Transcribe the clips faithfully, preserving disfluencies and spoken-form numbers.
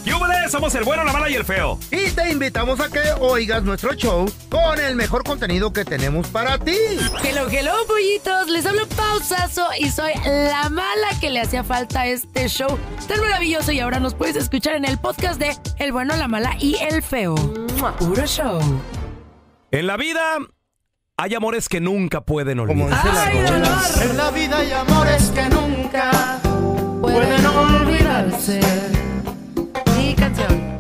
¡Yúbales! Somos el bueno, la mala y el feo. Y te invitamos a que oigas nuestro show con el mejor contenido que tenemos para ti. Hello, hello, pollitos. Les hablo Pausazo y soy la mala que le hacía falta a este show tan maravilloso. Y ahora nos puedes escuchar en el podcast de El bueno, la mala y el feo. Puro show. En la vida hay amores que nunca pueden olvidar. ¡Ay, dolor! En la vida hay amores que nunca Pueden olvidarse. Mi canción.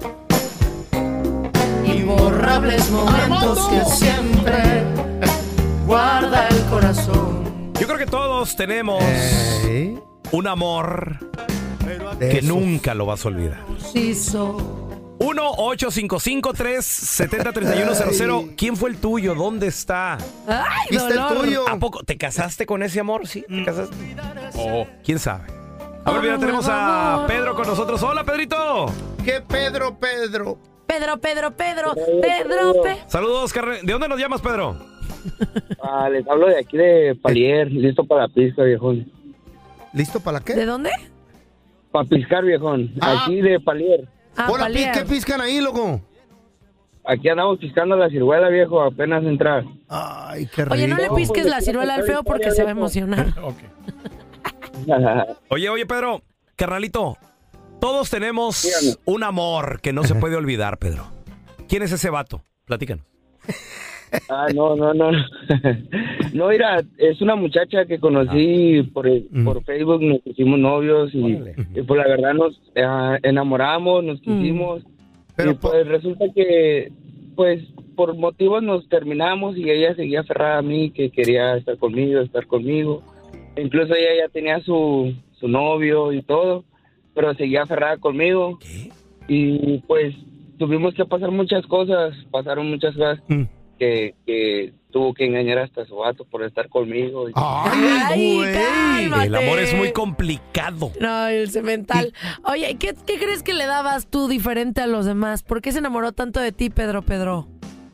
Imborrables momentos que siempre guarda el corazón. Yo creo que todos tenemos ¿Eh? un amor De que esos. nunca lo vas a olvidar. Sí, so. uno ocho cinco cinco tres siete cero tres uno cero cero. ¿Quién fue el tuyo? ¿Dónde está? ¡Ay, ¿Viste el dolor! tuyo? ¿A poco te casaste con ese amor? ¿Sí? ¿Te casaste? Oh, ¿quién sabe? A ver, mira, tenemos a Pedro con nosotros. Hola, Pedrito. ¿Qué Pedro, Pedro? Pedro, Pedro, Pedro, Pedro, Pe... Saludos, carne. ¿De dónde nos llamas, Pedro? Ah, les hablo de aquí de Palier, listo para la pizca, viejón. ¿Listo para la qué? ¿De dónde? Para piscar, viejón. Ah. Aquí de Palier. Ah, Hola, pi- Palier. ¿qué piscan ahí, loco? Aquí andamos piscando la ciruela, viejo, apenas entrar. Ay, qué rico. Oye, no le pisques la ciruela al feo porque se va a emocionar. Oye, oye, Pedro, carnalito, todos tenemos Dígame. un amor que no se puede olvidar, Pedro. ¿Quién es ese vato? Platícanos. Ah, no, no, no. No, mira, es una muchacha que conocí por, el- Mm. por Facebook, nos hicimos novios y, y pues la verdad nos eh, enamoramos, nos quisimos. Pero y pues resulta que, pues, por motivos nos terminamos y ella seguía aferrada a mí, que quería estar conmigo, estar conmigo. Incluso ella ya tenía su, su novio y todo, pero seguía aferrada conmigo. ¿Qué? Y pues tuvimos que pasar muchas cosas, pasaron muchas cosas Mm. que, que tuvo que engañar hasta a su vato por estar conmigo. Y- Ay, Ay, güey. cálmate. El amor es muy complicado. No, el cemental. Oye, ¿qué, ¿qué crees que le dabas tú diferente a los demás? ¿Por qué se enamoró tanto de ti, Pedro, Pedro?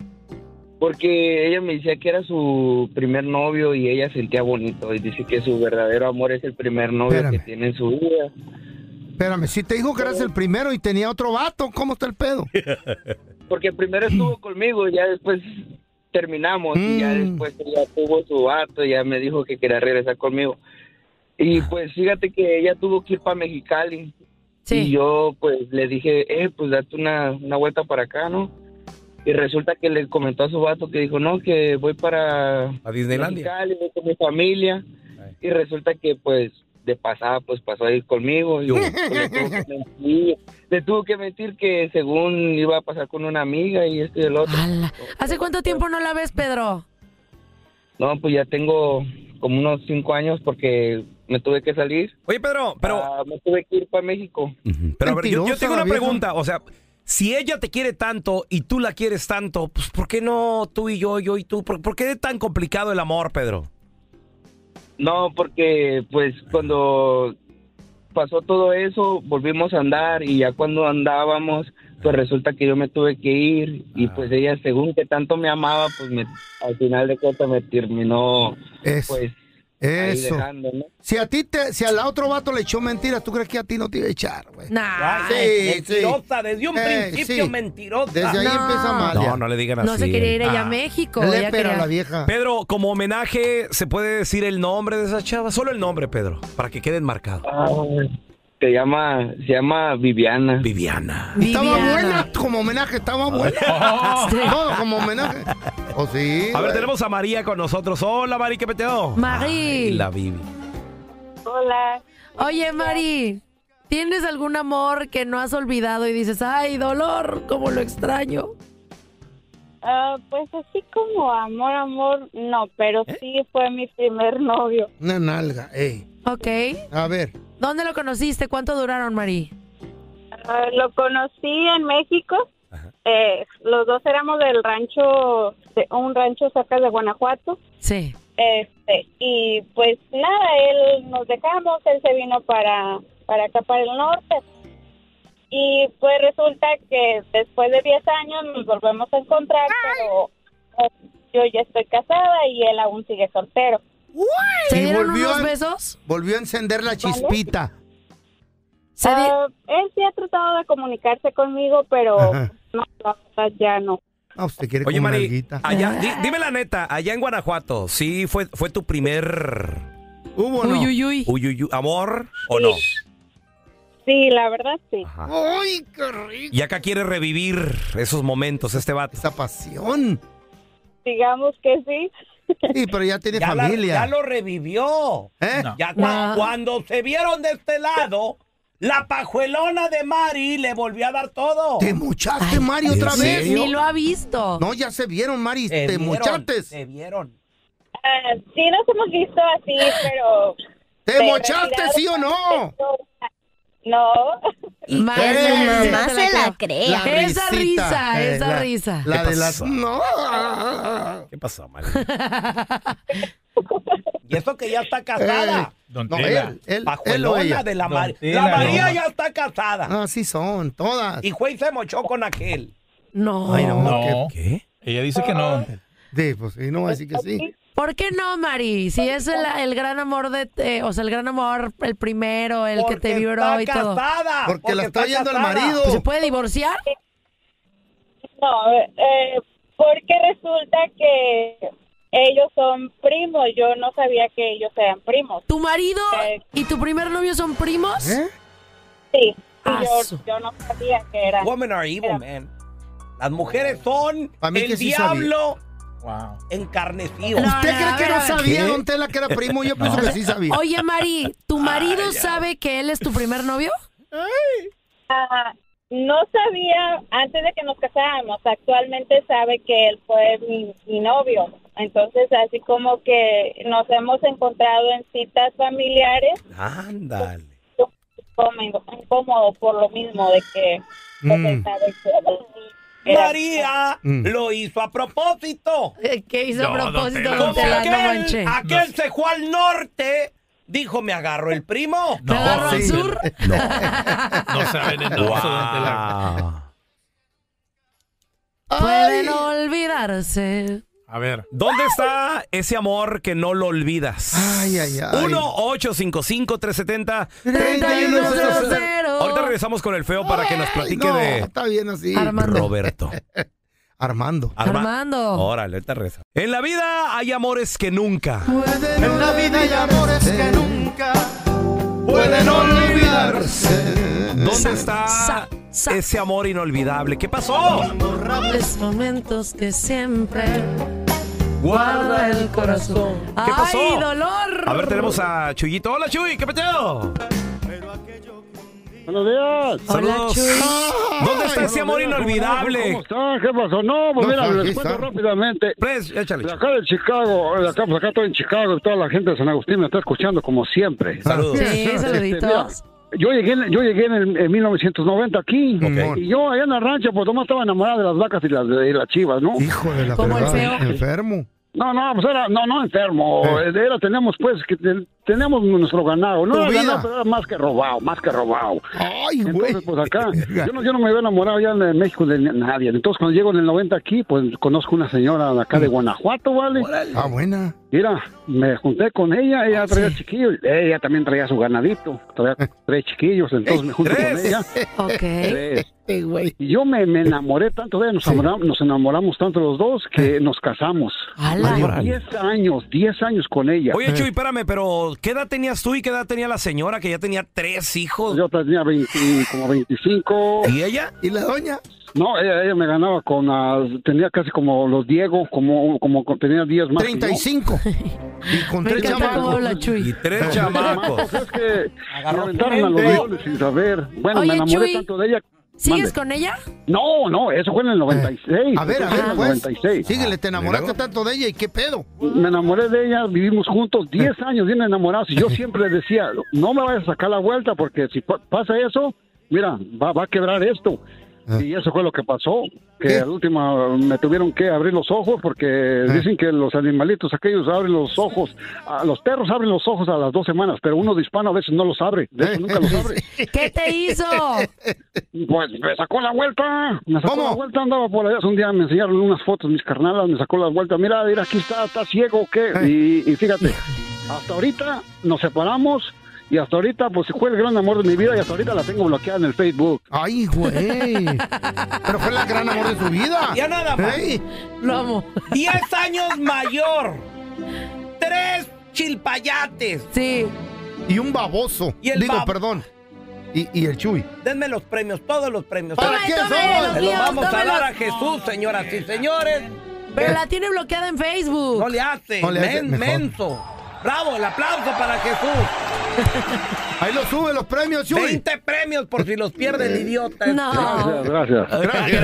Porque ella me decía que era su primer novio y ella sentía bonito. Y dice que su verdadero amor es el primer novio Espérame. que tiene en su vida. Espérame, si te dijo que eras el primero y tenía otro vato, ¿cómo está el pedo? Porque primero estuvo conmigo y ya después terminamos. Y ya Mm. después ella tuvo su vato y ya me dijo que quería regresar conmigo. Y pues fíjate que ella tuvo que ir para Mexicali. Sí. Y yo pues le dije, eh, pues date una, una vuelta para acá, ¿no? Y resulta que le comentó a su vato que dijo, no, que voy para A Disneylandia. Mexicali, voy con mi familia. Y resulta que pues de pasada pues pasó a ir conmigo. Y yo, pues, le, tuvo que mentir, le tuvo que mentir que según iba a pasar con una amiga y esto y el otro. Ala. ¿Hace cuánto tiempo no la ves, Pedro? No, pues ya tengo como unos cinco años porque me tuve que salir. Oye, Pedro, pero... Ah, me tuve que ir para México. Ujú. Pero a ver, yo, yo Mentirosa tengo la una vieja. pregunta. O sea, si ella te quiere tanto y tú la quieres tanto, pues ¿por qué no tú y yo, yo y tú? ¿Por, por qué es tan complicado el amor, Pedro? No, porque pues cuando pasó todo eso, volvimos a andar y ya cuando andábamos, pues resulta que yo me tuve que ir y Ah. pues ella según que tanto me amaba, pues me, al final de cuentas me terminó Eso. pues ahí Eso. dejando, ¿no? Si a ti te, si al otro vato le echó mentiras, ¿tú crees que a ti no te iba a echar, güey? Nah. Sí, mentirosa, desde un Eh, principio sí. mentirosa. Desde ahí No. empieza mal. No, ya. no le digan así. No se quería ir ella Ah. a México. ella Lépera quería- la vieja. Pedro, como homenaje, ¿se puede decir el nombre de esa chava? Solo el nombre, Pedro, para que queden marcados. Ah, se llama, se llama Viviana. Viviana. Estaba Viviana. buena, como homenaje, estaba buena. Sí. No, como homenaje. ¿O sí? A ver, güey? tenemos a María con nosotros. Hola, Mari, ¿qué peteo? Mari. Ay, la Vivi. Hola. Oye, Mari, ¿tienes algún amor que no has olvidado y dices, ay, dolor, cómo lo extraño? Ah, pues así como amor, amor, no, pero sí fue mi primer novio. Una nalga, ey. Ok. A ver. ¿Dónde lo conociste? ¿Cuánto duraron, Mari? Ah, lo conocí en México. Eh, los dos éramos del rancho, de un rancho cerca de Guanajuato. Sí. Este, y pues nada, él nos dejamos, él se vino para, para acá, para el norte. Y pues resulta que después de diez años nos volvemos a encontrar, pero eh, yo ya estoy casada y él aún sigue soltero. ¿Se Y dieron volvió unos a- besos? Volvió a encender la chispita. Se di- Ah, él sí ha tratado de comunicarse conmigo, pero Ajá. no, la verdad ya no. Ah, usted quiere Oye, como Mari, nalguita. allá, di- dime la neta, allá en Guanajuato, ¿sí fue, fue tu primer ¿Hubo o no? Uy, uy, uy. uy, uy, uy, amor o no? Sí, la verdad sí. Ajá. ¡Ay, qué rico! Y acá quiere revivir esos momentos este vato. Esa pasión. Digamos que sí. Sí, pero ya tiene Ya, la- familia. ya lo revivió. ¿Eh? No. Ya No. cua- cuando se vieron de este lado, la pajuelona de Mari le volvió a dar todo. ¿Te mochaste, Mari, otra ¿en vez? serio? Ni lo ha visto. No, ya se vieron, Mari. Se ¿Te vieron, mochaste? Se vieron. Ah, sí nos hemos visto así, pero... ¿Te de mochaste, retirado, sí o no? No. Mari, Pero sí, mamá sí te se la creo. cree. La Esa risita, risa, eh, esa la- risa. La ¿Qué de las... pasó? No. ¿Qué pasó, Mari? Y eso que ya está casada. Don No, Tela. él, él, él o Pajuelona ella. de la Don Mari. Tela, La María no. ya está casada. Ah, sí son, todas. Y fue y se mochó con aquel. No. Ay, no. No. ¿Qué? Ella dice que no. Sí, pues sí, no va a decir que sí. ¿Por qué no, Mari? Si es el, el gran amor de... eh, o sea, el gran amor, el primero, el que te Porque vibró está y todo. casada. Porque la está oyendo el casada. marido. Pues, ¿se puede divorciar? No, eh, porque resulta que ellos son primos. Yo no sabía que ellos eran primos. ¿Tu marido Eh. y tu primer novio son primos? ¿Eh? Sí, y Ah, yo, su- yo no sabía que eran. Women are evil, man. Las mujeres son Pa' mí el que sí diablo Wow. encarnecido. No, ¿Usted no, cree a que ver, no a ver. sabía, ¿Qué? don Tela, que era primo? Yo pienso que sí sabía. Oye, Mari, ¿tu marido sabe que él es tu primer novio? Ah, no sabía antes de que nos casáramos. Actualmente sabe que él fue mi, mi novio. Entonces, así como que nos hemos encontrado en citas familiares, Ándale. como incómodo por lo mismo de que pues, Mm. él sabe que era- María Mm. lo hizo a propósito. Eh, ¿Qué hizo a No, don propósito, Tela. don Como Tela? No aquel, manche. aquel se fue al norte, dijo, me agarro el primo. ¿Te agarró al sí. sur? No saben en Wow. Pueden Ay. olvidarse. A ver. ¿Dónde está ese amor que no lo olvidas? Ay, ay, ay. uno ocho cinco cinco, tres siete cero, treinta y uno cero cero. Ahorita regresamos con el feo para que nos Ay, platique no, de está bien así. Armando. Roberto. Armando. Arma- Armando. Órale, ahorita regresa. En la vida hay amores que nunca. En la vida hay amores que nunca pueden olvidarse. ¿Dónde está sa- sa- ese amor inolvidable? ¿Qué pasó? Los momentos que siempre Guarda el corazón. ¿Qué pasó? ¡Ay, dolor! A ver, tenemos a Chuyito. Hola, Chuy, ¿qué peteo? Buenos días. Hola, Saludos. Chuy. ¿Dónde está ese amor inolvidable? ¿Cómo están? ¿Qué pasó? No, pues No, mira, aquí les está. cuento rápidamente. Pues, échale. De acá de Chicago, de acá, pues acá estoy en Chicago y toda la gente de San Agustín me está escuchando como siempre. Saludos. Sí, Este, saluditos. Yo llegué, en, yo llegué en, el, en mil novecientos noventa aquí Ok. y yo allá en la rancha pues nomás estaba enamorada de las vacas y las, de las chivas, ¿no? Hijo de la Como el fregada, feo. enfermo. No, no, pues era, no, no enfermo, Eh. era, teníamos pues, que te- tenemos nuestro ganado, no Tu era vida. ganado, pero era más que robado, más que robado. Ay, güey. Entonces, pues acá, yo no, yo no me había enamorado ya en México de nadie. Entonces, cuando llego en el noventa aquí, pues conozco una señora de acá de Guanajuato, ¿vale? Ah, buena. Mira, me junté con ella, ella traía Sí. chiquillos, ella también traía su ganadito, traía tres chiquillos, entonces me junté ¿Tres? con ella. Ok. Tres. Este, güey. Y yo me, me enamoré tanto de ella, nos, enamoramos, nos enamoramos tanto los dos que nos casamos. ¡Hala! Órale. Diez años, diez años con ella. Oye, Chuy, espérame, pero ¿qué edad tenías tú y qué edad tenía la señora que ya tenía tres hijos? Yo tenía veinte, como veinticinco. ¿Y ella? ¿Y la doña? No, ella, ella me ganaba con, ah, tenía casi como los Diego, como, como tenía diez más. treinta y cinco. Y con Me tres encanta cómo chamacos. habla Y Chuy. tres chamacos. Es que Agarró me aventaron a los gente. leones sin saber. Bueno, Oye, me enamoré Chuy, tanto de ella. ¿Sigues Mande. con ella? No, no, eso fue en el noventa y seis. A ver, a Eso fue ver, en el pues. noventa y seis. Síguele, te enamoraste luego? tanto de ella y qué pedo. Me enamoré de ella, vivimos juntos diez años bien enamorados y yo siempre le decía, no me vayas a sacar la vuelta porque si pa- pasa eso, mira, va, va a quebrar esto. Y eso fue lo que pasó, que ¿Qué? al último me tuvieron que abrir los ojos porque dicen que los animalitos aquellos abren los ojos, a los perros abren los ojos a las dos semanas, pero uno de hispano a veces no los abre, de hecho nunca los abre. ¿Qué te hizo? Pues me sacó la vuelta, me sacó ¿Cómo? la vuelta, andaba por allá, un día me enseñaron unas fotos mis carnalas, me sacó la vuelta, mira, mira, aquí está, está ciego, ¿o qué? Y, y fíjate, hasta ahorita nos separamos Y hasta ahorita, pues fue el gran amor de mi vida y hasta ahorita la tengo bloqueada en el Facebook. Ay, güey. Pero fue el gran amor de su vida. Ya nada más. Ey. Lo amo. Diez años mayor. Tres chilpayates. Sí. Y un baboso. Y el Digo, bab- perdón. Y, y el Chuy. Denme los premios, todos los premios. ¿Para Tome, qué tome son? los Se los míos, vamos a tómelos. dar a Jesús, señoras y señores. Pero la tiene bloqueada en Facebook. No le hace, No le hace, men- mejor. menso. Bravo, el aplauso para Jesús. Ahí lo sube los premios, Chuy. veinte premios por si los pierde el idiota. No. Gracias, gracias.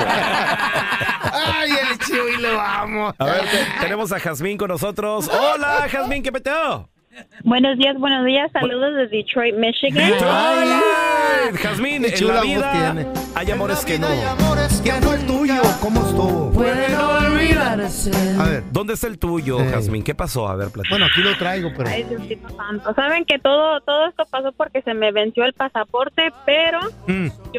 Ay, el Chuy, lo amo. A ver, te- tenemos a Jazmín con nosotros. Hola, Jazmín, ¿qué peteo? Buenos días, buenos días. Saludos de Detroit, Michigan. Hola, Jazmín, Qué en chula la voz vida tiene. hay amores que no. ¿Quién fue el tuyo? ¿Cómo estuvo? Pueden olvidarse. A ver. ¿Dónde está el tuyo, Ey. Jazmín? ¿Qué pasó? A ver, platica. Bueno, aquí lo traigo, pero... Ay, Diosito santo. Saben que todo, todo esto pasó porque se me venció el pasaporte, pero Mm. yo,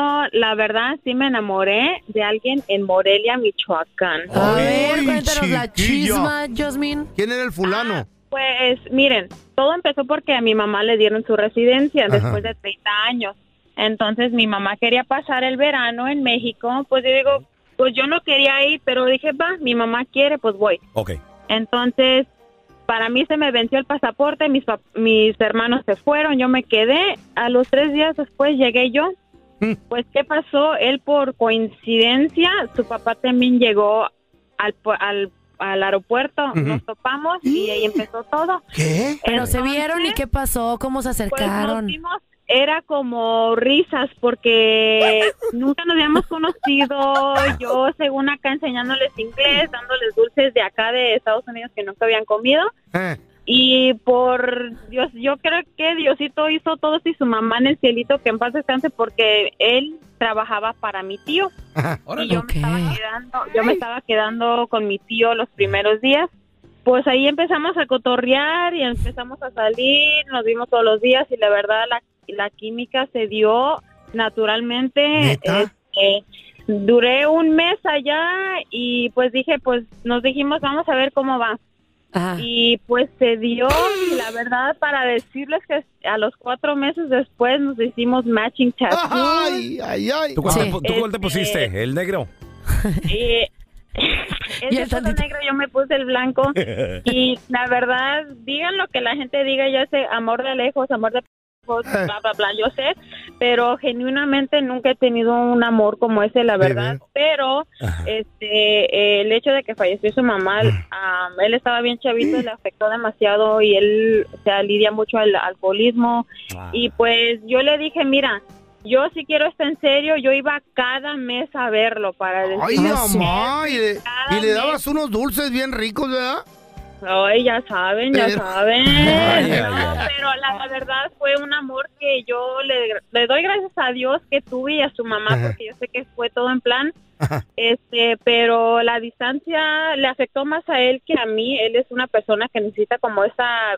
la verdad, sí me enamoré de alguien en Morelia, Michoacán. A Ay, ver, cuéntanos la chiquilla. chisma, Jasmine. ¿Quién era el fulano? Pues miren, todo empezó porque a mi mamá le dieron su residencia Ajá. después de treinta años. Entonces mi mamá quería pasar el verano en México. Pues yo digo, pues yo no quería ir, pero dije, va, mi mamá quiere, pues voy. Ok. Entonces, para mí se me venció el pasaporte, mis, pap- mis hermanos se fueron, yo me quedé. A los tres días después llegué yo. Mm. Pues, ¿qué pasó? Él, por coincidencia, su papá también llegó al, pu- al, al aeropuerto, Ujú. nos topamos y ahí empezó todo. ¿Qué? Pero se Entonces, vieron y qué pasó, cómo se Pues nos acercaron. vimos, era como risas porque nunca nos habíamos conocido. Yo, según acá, enseñándoles inglés, dándoles dulces de acá de Estados Unidos que nunca habían comido. Eh. Y por Dios, yo creo que Diosito hizo todo esto y su mamá en el cielito, que en paz descanse, porque él trabajaba para mi tío. Ajá. Y yo, Ok. me estaba quedando, yo me estaba quedando con mi tío los primeros días. Pues ahí empezamos a cotorrear y empezamos a salir, nos vimos todos los días y la verdad la, la química se dio naturalmente. ¿Neta? Este, duré un mes allá y pues dije, pues nos dijimos, vamos a ver cómo va. Ajá. Y pues se dio, y la verdad, para decirles que a los cuatro meses después nos hicimos matching tattoos. Ay, ay, ay. ¿Tú cuál, Sí. te, pu- tú cuál te Este- pusiste? ¿El negro? Y Y el ese puso tantito. negro, yo me puse el blanco. Y la verdad, digan lo que la gente diga, ya sé, amor de lejos, amor de lejos, bla, bla, bla, yo sé, pero genuinamente nunca he tenido un amor como ese, la ¿De verdad. ver? Pero este eh, el hecho de que falleció su mamá, um, él estaba bien chavito, le afectó demasiado y él, o sea, lidia mucho al alcoholismo. Ah. Y pues yo le dije, mira, yo si quiero esto en serio, yo iba cada mes a verlo para decir, Ay, Ah, sí. mamá. Y le, Cada y le mes. dabas unos dulces bien ricos, ¿verdad? ay, ya saben, ya Pero- saben. Ay, ay, No, ay. pero la, la verdad fue un amor que yo le, le doy gracias a Dios que tuve y a su mamá, Ajá. porque yo sé que fue todo en plan. Ajá. Este, pero la distancia le afectó más a él que a mí. Él es una persona que necesita como esa,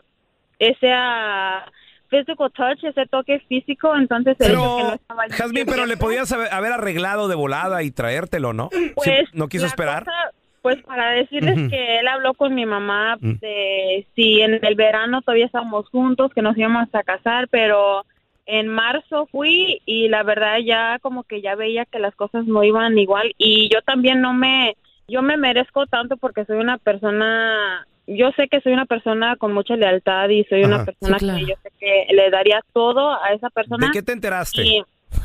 esa physical touch, ese toque físico, entonces el hecho que no Pero, estaba allí Jazmín, pero le tiempo, podías haber, haber arreglado de volada y traértelo, ¿no? Sí, pues, ¿No quiso la esperar? cosa, pues para decirles Ujú. que él habló con mi mamá Mm. de si en el verano todavía estábamos juntos, que nos íbamos a casar, pero en marzo fui y la verdad ya como que ya veía que las cosas no iban igual y yo también no me, yo me merezco tanto porque soy una persona, yo sé que soy una persona con mucha lealtad y soy Ajá. una persona Sí, claro. que yo sé que le daría todo a esa persona. ¿De qué te enteraste? Y,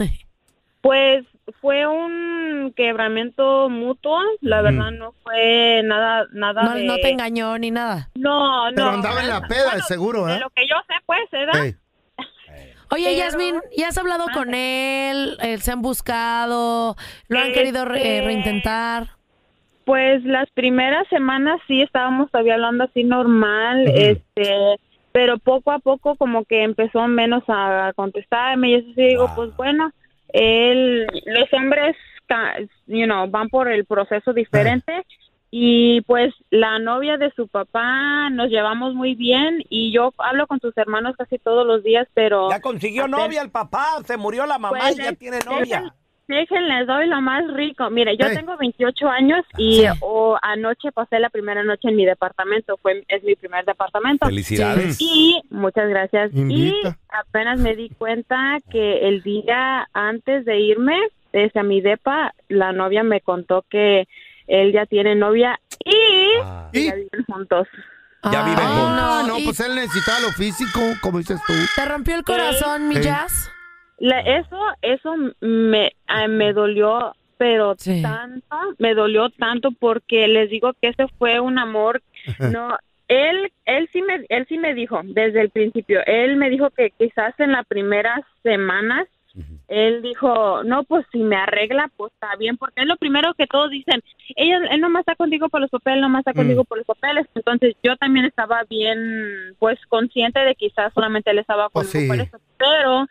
pues fue un quebramiento mutuo, la verdad no fue nada, nada No, de... no te engañó ni nada. No, no. Pero andaba en la peda, Bueno, seguro, de ¿eh? lo que yo sé, pues, ¿verdad? Ey. Oye, Pero- Yasmín, ¿ya has hablado con él? Eh, ¿Se han buscado? ¿Lo han querido re- eh, Este- reintentar? Pues las primeras semanas sí estábamos todavía hablando así normal, Ujú. este, pero poco a poco como que empezó menos a contestarme y eso sí digo, Wow. pues bueno, él, los hombres, ca- you know, van por el proceso diferente y pues la novia de su papá nos llevamos muy bien y yo hablo con sus hermanos casi todos los días, pero Ya consiguió apenas- novia el papá, se murió la mamá Pues y ya es- tiene es novia. el- Déjenles, doy lo más rico. Mire, yo Hey. tengo veintiocho años y Sí. oh, anoche pasé la primera noche en mi departamento. Fue Es mi primer departamento. Felicidades. Y muchas gracias. Invita. Y apenas me di cuenta que el día antes de irme desde a mi depa, la novia me contó que él ya tiene novia y Ah. ¿Y? ya viven juntos. Ya viven Ay, juntos. Ah, no, ¿Y pues él necesitaba lo físico, como dices tú. ¿Te rompió el corazón, mi Ey. Jazz? La- eso eso me ah, me dolió, pero Sí. tanto, me dolió tanto porque les digo que ese fue un amor. No, él él sí me él sí me dijo desde el principio. Él me dijo que quizás en las primeras semanas él dijo, no, pues si me arregla, pues está bien, porque es lo primero que todos dicen, ella, él nomás está contigo por los papeles, nomás está contigo por los papeles. Entonces yo también estaba bien, pues consciente de que quizás solamente él estaba Pues conmigo sí. por eso, pero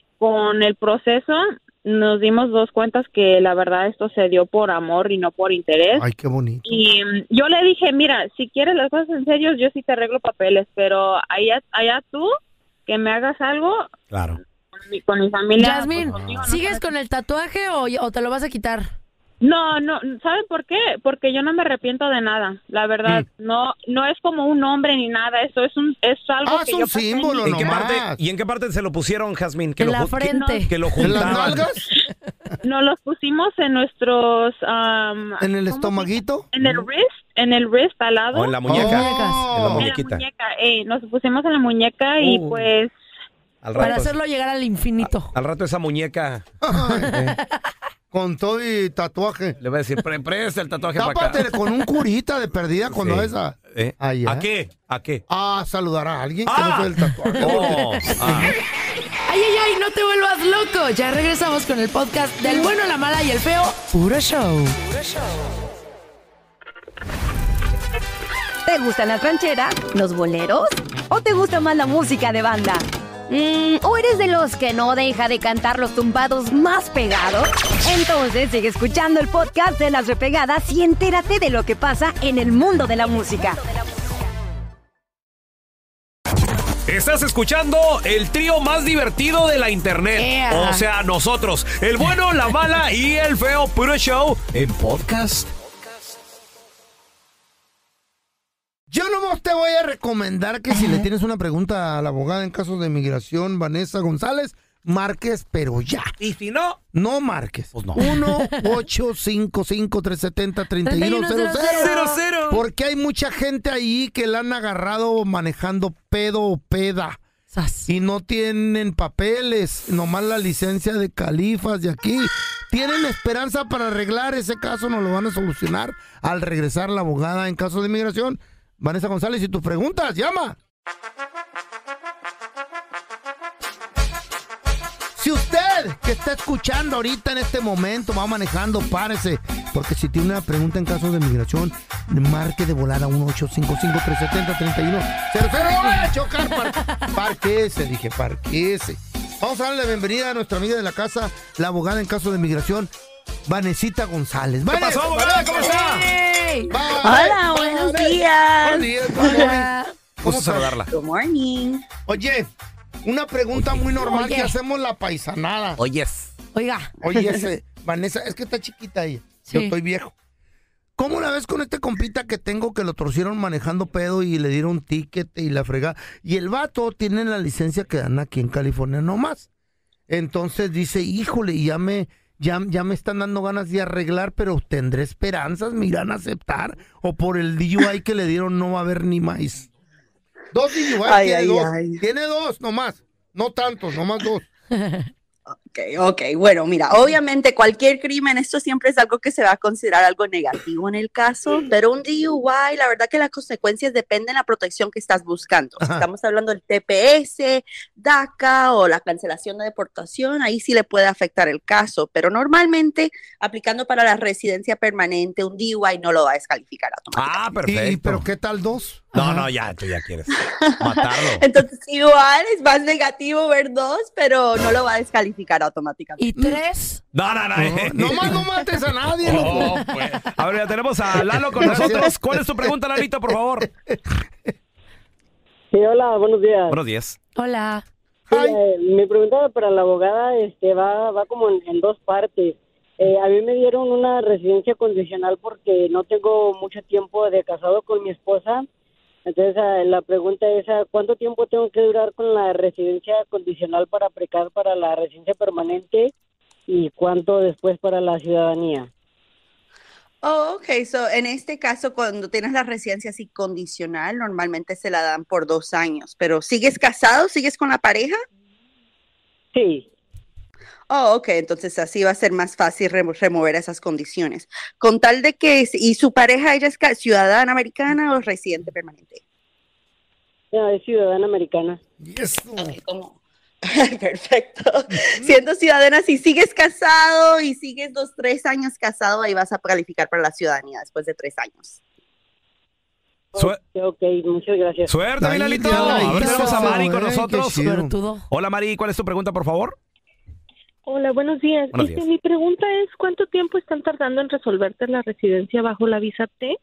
con el proceso nos dimos dos cuentas que la verdad esto se dio por amor y no por interés. Ay, qué bonito. Y mm, yo le dije, mira, si quieres las cosas en serio, yo sí te arreglo papeles, pero allá, allá tú, que me hagas algo Claro. con mi, con mi familia. Jasmine, pues, conmigo, no ¿sigues se- con el tatuaje o, o te lo vas a quitar? No, no, ¿saben por qué? Porque yo no me arrepiento de nada, la verdad. No no es como un nombre ni nada, eso es un es algo Ah, que es yo un pasé en símbolo, mi- ¿En qué nomás. parte, ¿Y en qué parte se lo pusieron, Jazmín? Que En lo la ju- frente. Que, que lo ¿En las juntaban. nalgas? Nos los pusimos en nuestros am, ¿En el ¿cómo se- estomaguito? en el wrist, en el wrist al lado. O en la muñeca. Oh. En la En la muñequita. muñeca, eh, nos pusimos en la muñeca y Uh. pues Al Para rato, hacerlo llegar al infinito. al rato esa muñeca Ay, con todo y tatuaje. le va a decir, "Pre- presta el tatuaje para acá. Tápate con un curita de perdida cuando Sí. esa. ¿Eh? Ahí, ¿A ¿eh? qué? ¿A qué? Ah, saludar a alguien que Ah. no fue el tatuaje. Oh, ah. Ay, ay, ay, no te vuelvas loco. Ya regresamos con el podcast del bueno, la mala y el feo. Puro show. ¿Te gustan las rancheras, los boleros o te gusta más la música de banda? Mm, ¿O eres de los que no deja de cantar los tumbados más pegados? Entonces sigue escuchando el podcast de Las Repegadas y entérate de lo que pasa en el mundo de la música. Estás escuchando el trío más divertido de la internet. Yeah. O sea, nosotros, el bueno, la mala y el feo Puro Show en podcast. Yo nomás te voy a recomendar que si le tienes una pregunta a la abogada en casos de migración, Vanessa González, marques, pero ya. Y si no, No marques. Pues no. uno ocho cinco cinco tres siete cero tres uno cero cero. Porque hay mucha gente ahí que la han agarrado manejando pedo o peda. Sas. Y no tienen papeles, nomás la licencia de califas de aquí. Tienen esperanza para arreglar ese caso, nos lo van a solucionar al regresar la abogada en casos de inmigración. Vanessa González, y tus preguntas, llama. Si usted que está escuchando ahorita en este momento va manejando, párese. Porque si tiene una pregunta en casos de migración, marque de volar a uno ocho cinco cinco tres siete cero tres uno cero cero. ¡No vaya a chocar! Par parquese, dije, parquese. Vamos a darle la bienvenida a nuestra amiga de la casa, la abogada en casos de migración, Vanesita González. ¿qué pasó, abogada? ¿Cómo está? Hey. Hola, buenos días. Buenos días, good morning. Gusto saludarla. Good morning. Oye, una pregunta muy normal Oye. que hacemos la paisanada. Oyes. Oiga. Oye, ese, Vanessa, es que está chiquita ella. Yo Sí. estoy viejo. ¿Cómo la ves con este compita que tengo que lo torcieron manejando pedo y le dieron ticket y la fregada? Y el vato tiene la licencia que dan aquí en California nomás. Entonces dice, híjole, ya me, ya, ya me están dando ganas de arreglar, pero tendré esperanzas, me irán a aceptar. O por el D U I que le dieron no va a haber ni más. Dos D U I, Ay, tiene ay, dos. ay. Tiene dos nomás. No tantos, nomás dos. Ok, ok, bueno, mira, obviamente cualquier crimen, esto siempre es algo que se va a considerar algo negativo en el caso, pero un D U I, la verdad que las consecuencias dependen de la protección que estás buscando. Si Ajá. estamos hablando del T P S, DACA o la cancelación de deportación, ahí sí le puede afectar el caso, pero normalmente aplicando para la residencia permanente, un D U I no lo va a descalificar automáticamente. Ah, perfecto. ¿Y, pero qué tal dos? No, no, ya, tú ya quieres matarlo. Entonces igual es más negativo ver dos, pero no lo va a descalificar automáticamente. ¿Y tres? No, no, no. No, nomás no mates a nadie, loco. Oh, pues. A ver, ya tenemos a Lalo con nosotros. ¿Cuál es tu pregunta, Lalito, por favor? Sí, hola, buenos días. Buenos días. Hola. Sí, eh, mi pregunta para la abogada este, va, va como en, en dos partes. Eh, a mí me dieron una residencia condicional porque no tengo mucho tiempo de casado con mi esposa. Entonces, eh, la pregunta es, ¿a ¿cuánto tiempo tengo que durar con la residencia condicional para aplicar para la residencia permanente? ¿Y cuánto después para la ciudadanía? Oh, ok. So, en este caso, cuando tienes la residencia así condicional, normalmente se la dan por dos años. ¿Pero sigues casado? ¿Sigues con la pareja? Sí. Oh, ok. Entonces así va a ser más fácil remo- remover esas condiciones. Con tal de que... ¿Y su pareja, ella es ca- ciudadana americana o residente permanente? No, es ciudadana americana. Okay, ¿cómo? Perfecto. Siendo ciudadana, si sigues casado y sigues dos, tres años casado, ahí vas a calificar para la ciudadanía después de tres años. Sue- Ok, muchas gracias. Suerte, Ay, Milalito. qué A ver, bonito, tenemos a Mari con güey, qué nosotros. chido. Suertudo. Hola, Mari, ¿cuál es tu pregunta, por favor? Hola, buenos días. Buenos Este, días. Mi pregunta es, ¿cuánto tiempo están tardando en resolverte la residencia bajo la visa T?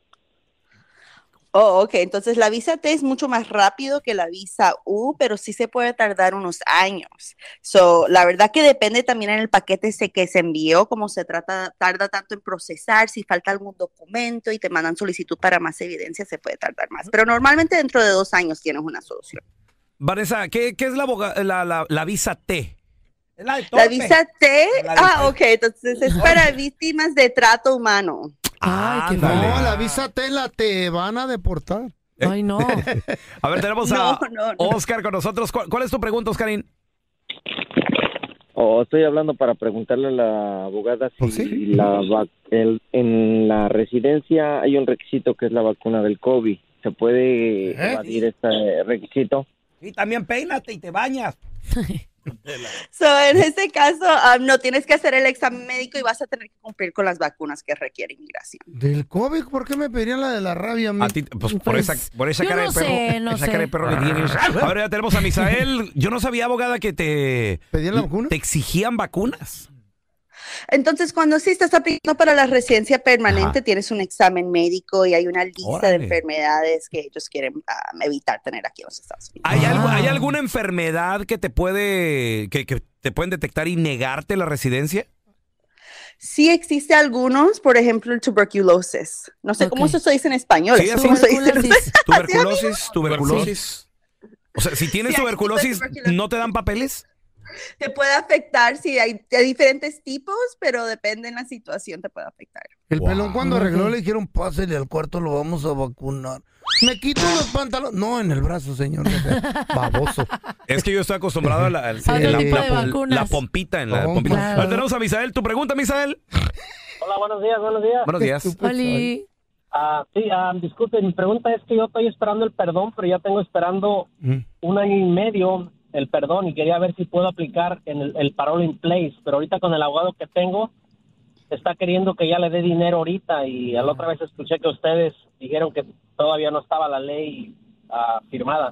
Oh, ok. Entonces la visa T es mucho más rápido que la visa U, pero sí se puede tardar unos años. So, la verdad que depende también en el paquete ese que se envió, cómo se trata, tarda tanto en procesar, si falta algún documento y te mandan solicitud para más evidencia, se puede tardar más. Pero normalmente dentro de dos años tienes una solución. Vanessa, ¿qué, qué es la, aboga- la, la, la visa T? La visa T, ah, ok, entonces es para víctimas de trato humano. Ay, qué Ándale. No, la visa Tela te van a deportar. Ay, no. A ver, tenemos a No, no, no. Oscar con nosotros. ¿Cuál, cuál es tu pregunta, Oscarín? Oh, estoy hablando para preguntarle a la abogada si ¿Oh, sí? la vac- el- en la residencia hay un requisito que es la vacuna del COVID. ¿Se puede ¿Eh? evadir este requisito? Sí, también peínate y te bañas. So, en este caso, um, no tienes que hacer el examen médico y vas a tener que cumplir con las vacunas que requiere inmigración. ¿Del COVID? ¿Por qué me pedirían la de la rabia a mí? A ti, pues, por Pues, esa, por esa yo cara no de perro. sé, no esa sé. cara de perro que tienes. A ver, ya tenemos a Misael. Yo no sabía, abogada, que te, ¿Pedían la vacuna? te exigían vacunas. Entonces, cuando sí estás aplicando para la residencia permanente, Ajá. tienes un examen médico y hay una lista Órale. de enfermedades que ellos quieren um, evitar tener aquí en los Estados Unidos. ¿Hay, algo, Ah. ¿Hay alguna enfermedad que te puede que, que te pueden detectar y negarte la residencia? Sí existe algunos, por ejemplo, el tuberculosis. No sé cómo Ok. se dice en español. Sí, así ¿Cómo se dice? Tuberculosis. Tuberculosis, tuberculosis. O sea, si tienes Sí, hay tuberculosis, tuberculosis. ¿no te dan papeles? Te puede afectar, sí, hay, hay diferentes tipos, pero depende en la situación, te puede afectar. El Wow. pelón cuando arregló le dijeron, pásele al cuarto, lo vamos a vacunar. Me quito los pantalones. No, en el brazo, señor. no sea Baboso. Es que yo estoy acostumbrado a la, al- Sí. la- Otro la- tipo la- de la- vacunas. la pompita en la Pompa. pompita. Claro. Ahora tenemos a Misael. ¿Tu pregunta, Misael? Hola, buenos días, buenos días. Buenos días. Oli. Ah, sí, ah, disculpe, mi pregunta es que yo estoy esperando el perdón, pero ya tengo esperando Mm. un año y medio el perdón y quería ver si puedo aplicar en el, el parole in place, pero ahorita con el abogado que tengo está queriendo que ya le dé dinero ahorita y a la otra vez escuché que ustedes dijeron que todavía no estaba la ley ah, firmada.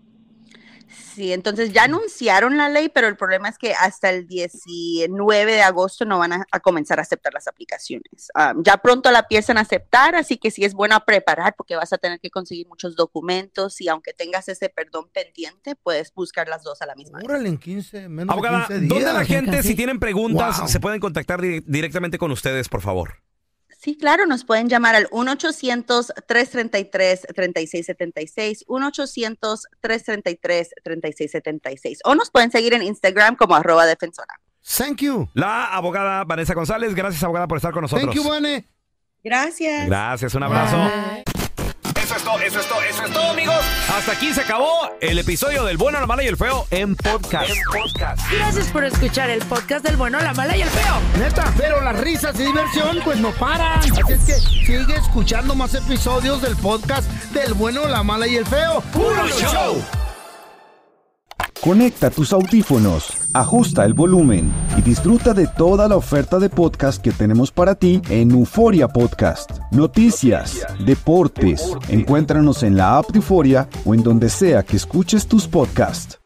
Sí, entonces ya anunciaron la ley, pero el problema es que hasta el diecinueve de agosto no van a, a comenzar a aceptar las aplicaciones. Ah, ya pronto la empiezan a aceptar, así que sí es bueno preparar porque vas a tener que conseguir muchos documentos y aunque tengas ese perdón pendiente, puedes buscar las dos a la misma vez. Órale, en quince, menos Abogada, de quince días. ¿dónde la gente, Casi. si tienen preguntas, Wow. se pueden contactar di- directamente con ustedes, por favor? Sí, claro, nos pueden llamar al uno ochocientos, tres treinta y tres, treinta y seis setenta y seis, uno ochocientos, tres treinta y tres, treinta y seis setenta y seis, o nos pueden seguir en Instagram como arroba defensora. Thank you. La abogada Vanessa González. Gracias, abogada, por estar con nosotros. Thank you, Vane. Gracias. Gracias, un abrazo. Bye. Eso es todo, eso es todo, eso es todo, amigos. Hasta aquí se acabó el episodio del Bueno, la Mala y el Feo en podcast. Gracias por escuchar el podcast del bueno, la mala y el feo. Neta, pero las risas y diversión pues no paran. Así es que sigue escuchando más episodios del podcast del bueno, la mala y el feo. ¡Puro show! Conecta tus audífonos, ajusta el volumen y disfruta de toda la oferta de podcast que tenemos para ti en Euforia Podcast. Noticias, deportes, encuéntranos en la app de Euforia o en donde sea que escuches tus podcasts.